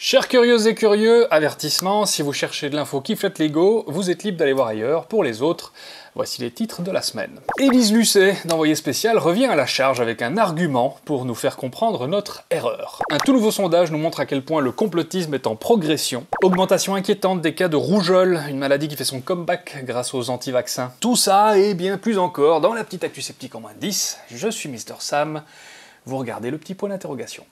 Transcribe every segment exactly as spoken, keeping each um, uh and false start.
Chers curieuses et curieux, avertissement, si vous cherchez de l'info qui flatte l'ego, vous êtes libre d'aller voir ailleurs. Pour les autres, voici les titres de la semaine. Élise Lucet, d'Envoyé spécial, revient à la charge avec un argument pour nous faire comprendre notre erreur. Un tout nouveau sondage nous montre à quel point le complotisme est en progression. Augmentation inquiétante des cas de rougeole, une maladie qui fait son comeback grâce aux anti-vaccins. Tout ça et bien plus encore dans la petite actu sceptique en moins de dix. Je suis Mister Sam. Vous regardez le petit point d'interrogation.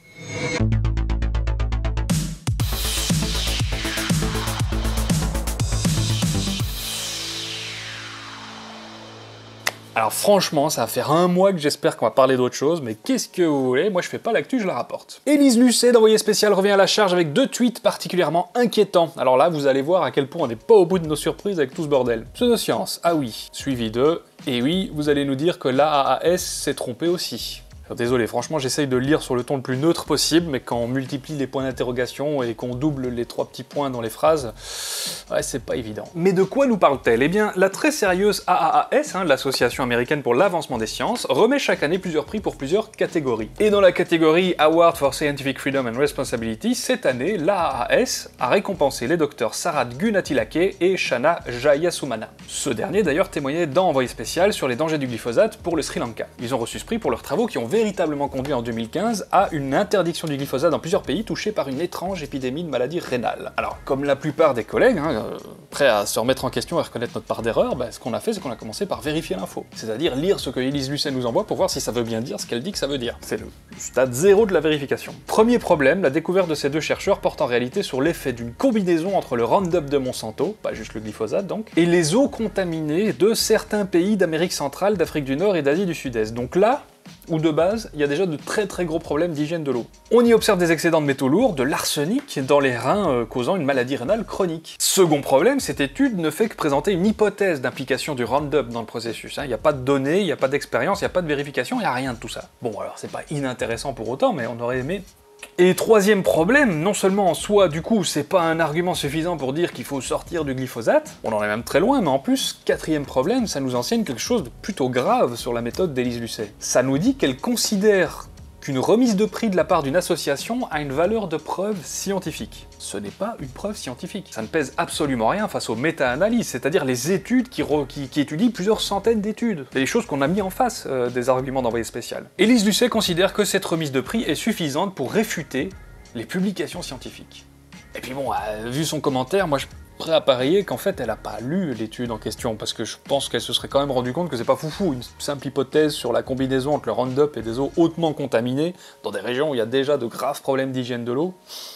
Alors franchement, ça va faire un mois que j'espère qu'on va parler d'autre chose, mais qu'est-ce que vous voulez, moi je fais pas l'actu, je la rapporte. Élise Lucet, d'Envoyé spécial, revient à la charge avec deux tweets particulièrement inquiétants. Alors là, vous allez voir à quel point on n'est pas au bout de nos surprises avec tout ce bordel. Pseudoscience, ah oui, suivi de... Et oui, vous allez nous dire que l'A A A S s'est trompé aussi. Alors, désolé, franchement, j'essaye de lire sur le ton le plus neutre possible, mais quand on multiplie les points d'interrogation et qu'on double les trois petits points dans les phrases, ouais, c'est pas évident. Mais de quoi nous parle-t-elle? Eh bien, la très sérieuse A A A S, hein, l'Association américaine pour l'avancement des sciences, remet chaque année plusieurs prix pour plusieurs catégories. Et dans la catégorie Award for Scientific Freedom and Responsibility, cette année, l'A A A S a récompensé les docteurs Sarat Gunnatilake et Shana Jayasumana. Ce dernier, d'ailleurs, témoignait dans Envoyé spécial sur les dangers du glyphosate pour le Sri Lanka. Ils ont reçu ce prix pour leurs travaux qui ont véritablement conduit en deux mille quinze à une interdiction du glyphosate dans plusieurs pays touchés par une étrange épidémie de maladie rénale. Alors, comme la plupart des collègues, hein, euh, prêts à se remettre en question et reconnaître notre part d'erreur, bah, ce qu'on a fait, c'est qu'on a commencé par vérifier l'info. C'est-à-dire lire ce que Élise Lucet nous envoie pour voir si ça veut bien dire ce qu'elle dit que ça veut dire. C'est le stade zéro de la vérification. Premier problème, la découverte de ces deux chercheurs porte en réalité sur l'effet d'une combinaison entre le Roundup de Monsanto, pas juste le glyphosate donc, et les eaux contaminées de certains pays d'Amérique centrale, d'Afrique du Nord et d'Asie du Sud-Est. Donc là, où de base, il y a déjà de très très gros problèmes d'hygiène de l'eau. On y observe des excédents de métaux lourds, de l'arsenic dans les reins euh, causant une maladie rénale chronique. Second problème, cette étude ne fait que présenter une hypothèse d'implication du Roundup dans le processus. Il n'y a pas de données, il n'y a pas d'expérience, il n'y a pas de vérification, il n'y a rien de tout ça. Bon alors c'est pas inintéressant pour autant, mais on aurait aimé... Et troisième problème, non seulement en soi, du coup, c'est pas un argument suffisant pour dire qu'il faut sortir du glyphosate, on en est même très loin, mais en plus, quatrième problème, ça nous enseigne quelque chose de plutôt grave sur la méthode d'Élise Lucet. Ça nous dit qu'elle considère qu'une remise de prix de la part d'une association a une valeur de preuve scientifique. Ce n'est pas une preuve scientifique. Ça ne pèse absolument rien face aux méta-analyses, c'est-à-dire les études qui, qui, qui étudient plusieurs centaines d'études. C'est des choses qu'on a mis en face euh, des arguments d'Envoyé spécial. Élise Lucet considère que cette remise de prix est suffisante pour réfuter les publications scientifiques. Et puis bon, euh, vu son commentaire, moi je prêt à parier qu'en fait elle a pas lu l'étude en question, parce que je pense qu'elle se serait quand même rendu compte que c'est pas foufou, une simple hypothèse sur la combinaison entre le Roundup et des eaux hautement contaminées, dans des régions où il y a déjà de graves problèmes d'hygiène de l'eau.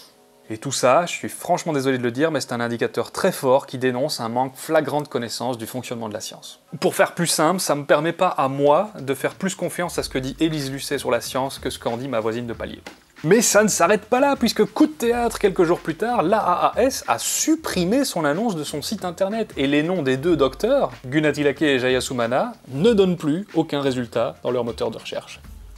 Et tout ça, je suis franchement désolé de le dire, mais c'est un indicateur très fort qui dénonce un manque flagrant de connaissance du fonctionnement de la science. Pour faire plus simple, ça me permet pas à moi de faire plus confiance à ce que dit Élise Lucet sur la science que ce qu'en dit ma voisine de palier. Mais ça ne s'arrête pas là, puisque coup de théâtre, quelques jours plus tard, l'A A A S a supprimé son annonce de son site internet, et les noms des deux docteurs, Gunnatilake et Jayasumana, ne donnent plus aucun résultat dans leur moteur de recherche.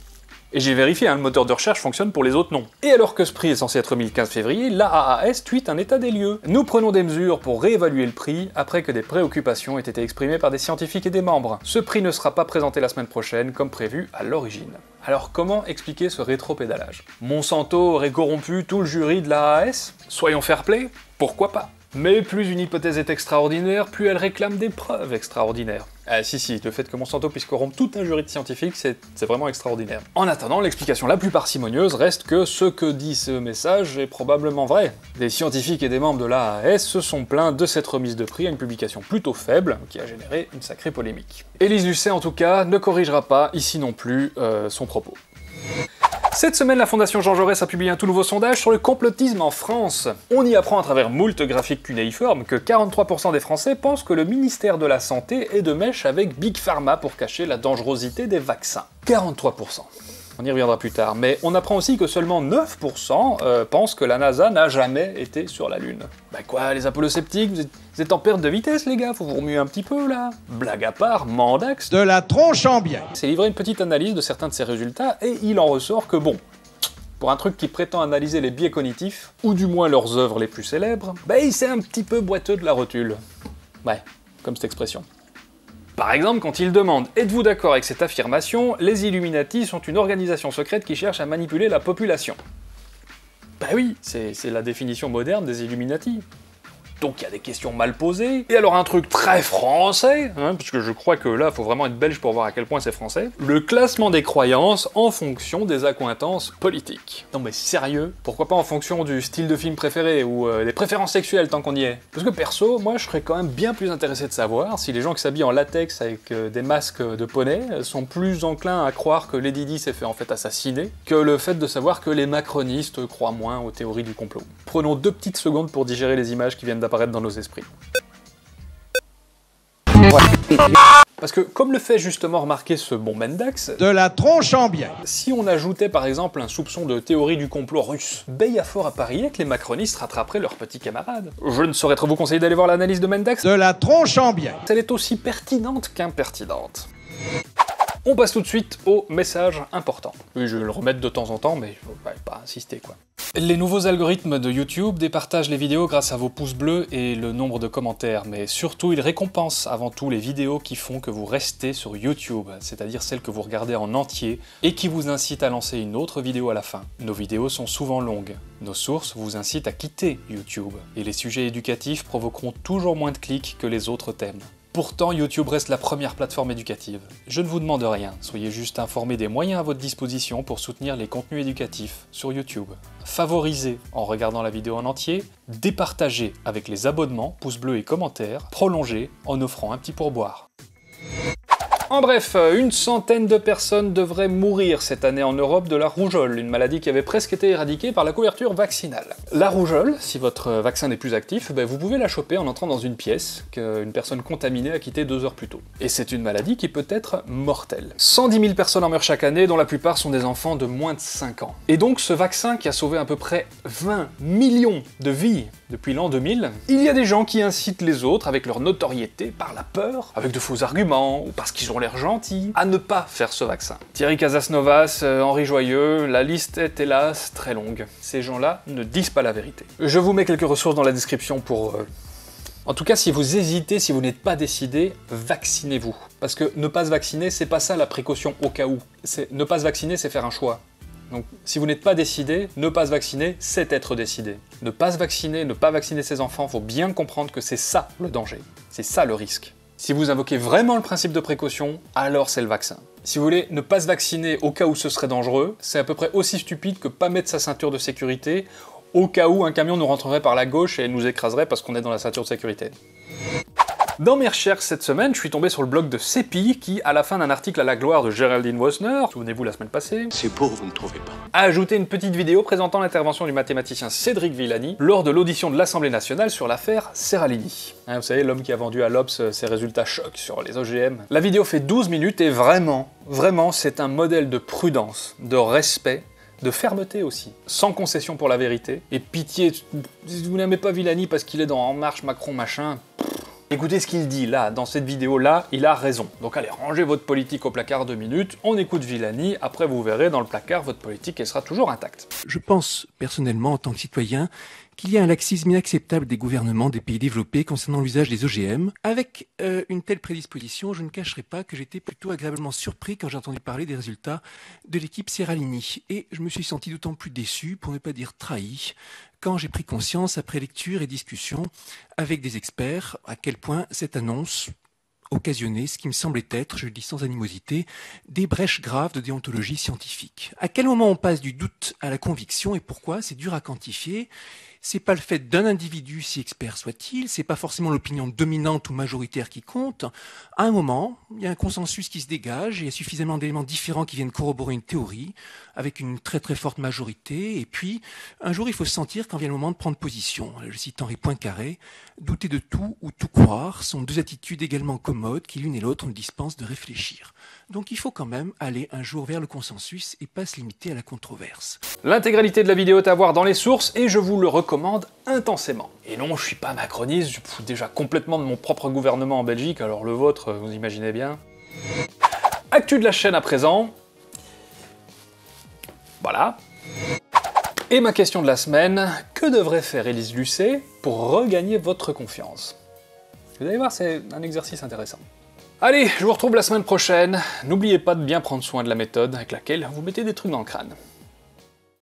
Et j'ai vérifié, hein, le moteur de recherche fonctionne pour les autres noms. Et alors que ce prix est censé être remis le quinze février, l'A A A S tweet un état des lieux. Nous prenons des mesures pour réévaluer le prix après que des préoccupations aient été exprimées par des scientifiques et des membres. Ce prix ne sera pas présenté la semaine prochaine, comme prévu à l'origine. Alors comment expliquer ce rétropédalage? Monsanto aurait corrompu tout le jury de l'A A A S? Soyons fair-play, pourquoi pas? Mais plus une hypothèse est extraordinaire, plus elle réclame des preuves extraordinaires. Ah si si, le fait que Monsanto puisse corrompre tout un jury de scientifiques, c'est vraiment extraordinaire. En attendant, l'explication la plus parcimonieuse reste que ce que dit ce message est probablement vrai. Des scientifiques et des membres de l'A A A S se sont plaints de cette remise de prix à une publication plutôt faible, qui a généré une sacrée polémique. Élise Lucet, en tout cas, ne corrigera pas, ici non plus, euh, son propos. Cette semaine, la Fondation Jean Jaurès a publié un tout nouveau sondage sur le complotisme en France. On y apprend à travers moult graphiques cunéiformes que quarante-trois pour cent des Français pensent que le ministère de la Santé est de mèche avec Big Pharma pour cacher la dangerosité des vaccins. quarante-trois pour cent. On y reviendra plus tard, mais on apprend aussi que seulement neuf pour cent euh, pensent que la NASA n'a jamais été sur la Lune. Bah quoi, les apolosceptiques, vous êtes, vous êtes en perte de vitesse les gars, faut vous remuer un petit peu là. Blague à part, Mandax de la tronche en bien s'est livré une petite analyse de certains de ces résultats, et il en ressort que bon, pour un truc qui prétend analyser les biais cognitifs, ou du moins leurs œuvres les plus célèbres, bah il s'est un petit peu boiteux de la rotule. Ouais, comme cette expression. Par exemple, quand il demande « Êtes-vous d'accord avec cette affirmation ? Les Illuminati sont une organisation secrète qui cherche à manipuler la population. » Bah oui, c'est la définition moderne des Illuminati. Donc il y a des questions mal posées, et alors un truc très français, hein, parce que je crois que là, faut vraiment être belge pour voir à quel point c'est français, le classement des croyances en fonction des accointances politiques. Non mais sérieux, pourquoi pas en fonction du style de film préféré, ou euh, des préférences sexuelles tant qu'on y est? Parce que perso, moi je serais quand même bien plus intéressé de savoir si les gens qui s'habillent en latex avec euh, des masques de poney sont plus enclins à croire que Lady Di s'est fait en fait assassiner, que le fait de savoir que les macronistes croient moins aux théories du complot. Prenons deux petites secondes pour digérer les images qui viennent d'apparaître dans nos esprits. Parce que, comme le fait justement remarquer ce bon Mendax, de la tronche en bien. Si on ajoutait par exemple un soupçon de théorie du complot russe, ben y a fort à parier que les macronistes rattraperaient leurs petits camarades. Je ne saurais trop vous conseiller d'aller voir l'analyse de Mendax. De la tronche en bien. Elle est aussi pertinente qu'impertinente. On passe tout de suite au message important. Oui, je vais le remettre de temps en temps, mais faut pas insister, quoi. Les nouveaux algorithmes de YouTube départagent les vidéos grâce à vos pouces bleus et le nombre de commentaires, mais surtout ils récompensent avant tout les vidéos qui font que vous restez sur YouTube, c'est-à-dire celles que vous regardez en entier, et qui vous incitent à lancer une autre vidéo à la fin. Nos vidéos sont souvent longues. Nos sources vous incitent à quitter YouTube, et les sujets éducatifs provoqueront toujours moins de clics que les autres thèmes. Pourtant, YouTube reste la première plateforme éducative. Je ne vous demande rien, soyez juste informés des moyens à votre disposition pour soutenir les contenus éducatifs sur YouTube. Favorisez en regardant la vidéo en entier, départagez avec les abonnements, pouces bleus et commentaires, prolongez en offrant un petit pourboire. En bref, une centaine de personnes devraient mourir cette année en Europe de la rougeole, une maladie qui avait presque été éradiquée par la couverture vaccinale. La rougeole, si votre vaccin n'est plus actif, ben vous pouvez la choper en entrant dans une pièce qu'une personne contaminée a quittée deux heures plus tôt. Et c'est une maladie qui peut être mortelle. cent dix mille personnes en meurent chaque année, dont la plupart sont des enfants de moins de cinq ans. Et donc ce vaccin qui a sauvé à peu près vingt millions de vies depuis l'an deux mille, il y a des gens qui incitent les autres avec leur notoriété par la peur, avec de faux arguments, ou parce qu'ils ont l'air gentils, à ne pas faire ce vaccin. Thierry Casasnovas, euh, Henri Joyeux, la liste est hélas très longue. Ces gens-là ne disent pas la vérité. Je vous mets quelques ressources dans la description pour... Euh... En tout cas, si vous hésitez, si vous n'êtes pas décidé, vaccinez-vous. Parce que ne pas se vacciner, c'est pas ça la précaution au cas où. Ne pas se vacciner, c'est faire un choix. Donc, si vous n'êtes pas décidé, ne pas se vacciner, c'est être décidé. Ne pas se vacciner, ne pas vacciner ses enfants, faut bien comprendre que c'est ça le danger. C'est ça le risque. Si vous invoquez vraiment le principe de précaution, alors c'est le vaccin. Si vous voulez ne pas se vacciner au cas où ce serait dangereux, c'est à peu près aussi stupide que pas mettre sa ceinture de sécurité au cas où un camion nous rentrerait par la gauche et nous écraserait parce qu'on est dans la ceinture de sécurité. Dans mes recherches cette semaine, je suis tombé sur le blog de CEPI qui, à la fin d'un article à la gloire de Géraldine Wosner, souvenez-vous la semaine passée, c'est beau, vous ne trouvez pas, a ajouté une petite vidéo présentant l'intervention du mathématicien Cédric Villani lors de l'audition de l'Assemblée nationale sur l'affaire Serralini. Hein, vous savez, l'homme qui a vendu à l'Obs ses résultats chocs sur les O G M. La vidéo fait douze minutes et vraiment, vraiment, c'est un modèle de prudence, de respect, de fermeté aussi, sans concession pour la vérité, et pitié, si vous n'aimez pas Villani parce qu'il est dans En Marche, Macron, machin... Écoutez ce qu'il dit là, dans cette vidéo-là, il a raison. Donc allez, rangez votre politique au placard deux minutes, on écoute Villani, après vous verrez, dans le placard, votre politique, elle sera toujours intacte. Je pense, personnellement, en tant que citoyen, qu'il y a un laxisme inacceptable des gouvernements des pays développés concernant l'usage des O G M. Avec euh, une telle prédisposition, je ne cacherai pas que j'étais plutôt agréablement surpris quand j'ai entendu parler des résultats de l'équipe Serralini. Et je me suis senti d'autant plus déçu, pour ne pas dire trahi, quand j'ai pris conscience, après lecture et discussion avec des experts, à quel point cette annonce occasionnait ce qui me semblait être, je le dis sans animosité, des brèches graves de déontologie scientifique. À quel moment on passe du doute à la conviction et pourquoi? C'est dur à quantifier. C'est pas le fait d'un individu, si expert soit-il, c'est pas forcément l'opinion dominante ou majoritaire qui compte. À un moment, il y a un consensus qui se dégage, et il y a suffisamment d'éléments différents qui viennent corroborer une théorie, avec une très très forte majorité, et puis, un jour, il faut se sentir quand vient le moment de prendre position. Je cite Henri Poincaré, « Douter de tout ou tout croire sont deux attitudes également commodes qui l'une et l'autre nous dispensent de réfléchir. » Donc il faut quand même aller un jour vers le consensus et pas se limiter à la controverse. L'intégralité de la vidéo est à voir dans les sources et je vous le recommande intensément. Et non, je suis pas macroniste, je me fous déjà complètement de mon propre gouvernement en Belgique, alors le vôtre, vous imaginez bien. Actu de la chaîne à présent. Voilà. Et ma question de la semaine, que devrait faire Élise Lucet pour regagner votre confiance? Vous allez voir, c'est un exercice intéressant. Allez, je vous retrouve la semaine prochaine. N'oubliez pas de bien prendre soin de la méthode avec laquelle vous mettez des trucs dans le crâne.